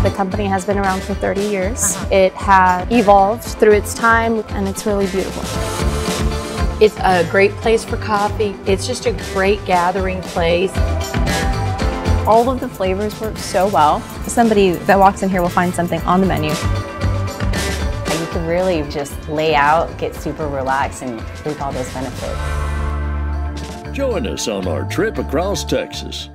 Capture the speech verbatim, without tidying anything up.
The company has been around for thirty years. Uh-huh. It has evolved through its time, and it's really beautiful. It's a great place for coffee. It's just a great gathering place. All of the flavors work so well. Somebody that walks in here will find something on the menu. You can really just lay out, get super relaxed, and reap all those benefits. Join us on our trip across Texas.